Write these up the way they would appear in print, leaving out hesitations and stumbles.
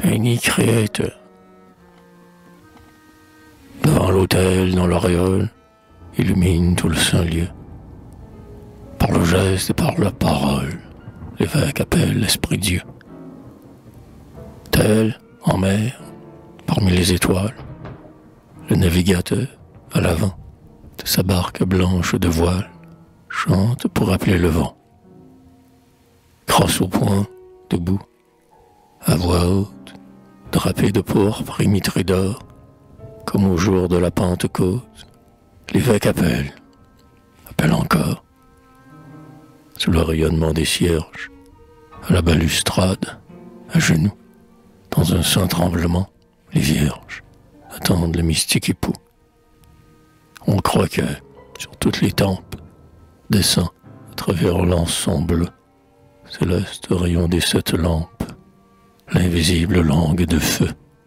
Any Creator. Devant l'autel, dans l'auréole, illumine tout le saint lieu. Par le geste et par la parole, l'évêque appelle l'Esprit Dieu. Tel, en mer, parmi les étoiles, le navigateur, à l'avant, de sa barque blanche de voile, chante pour appeler le vent. Crosse au poing, debout, à voix haute, drapé de pourpre et mitré d'or, comme au jour de la Pentecôte, l'évêque appelle encore, sous le rayonnement des cierges, à la balustrade, à genoux, dans un saint tremblement, les vierges attendent le mystique époux. On croit que, sur toutes les tempes, descend, à travers l'encens bleu, céleste rayon des 7 lampes, l'invisible langue de feu.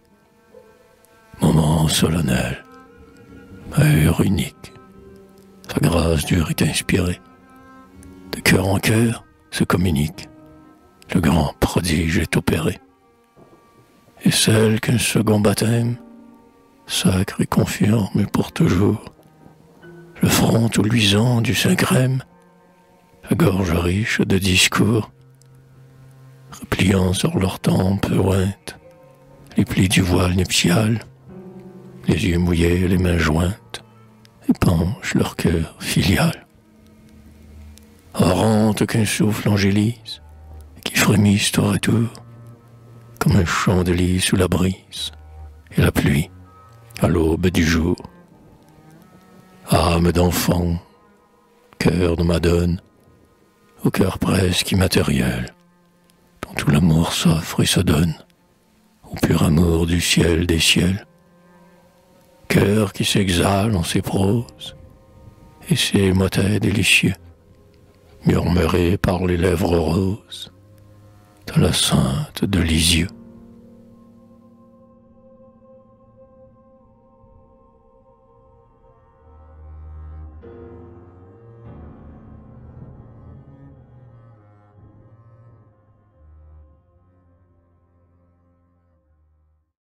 Moment solennel, heure unique, sa grâce dure est inspirée. De cœur en cœur se communique, le grand prodige est opéré. Et celle qu'un second baptême, sacre et confirme pour toujours, le front tout luisant du saint crème, la gorge riche de discours, repliant sur leurs tempes ointes les plis du voile nuptial, les yeux mouillés, les mains jointes, épanchent leur cœur filial. Orante qu'un souffle angélise, qui frémissent tour à tour, comme un chandelier sous la brise, et la pluie à l'aube du jour. Âme d'enfant, cœur de madone, au cœur presque immatériel, dont tout l'amour s'offre et se donne, au pur amour du ciel des ciels. Cœur qui s'exhale en ses proses, et ses motets délicieux, murmurés par les lèvres roses de la sainte de Lisieux.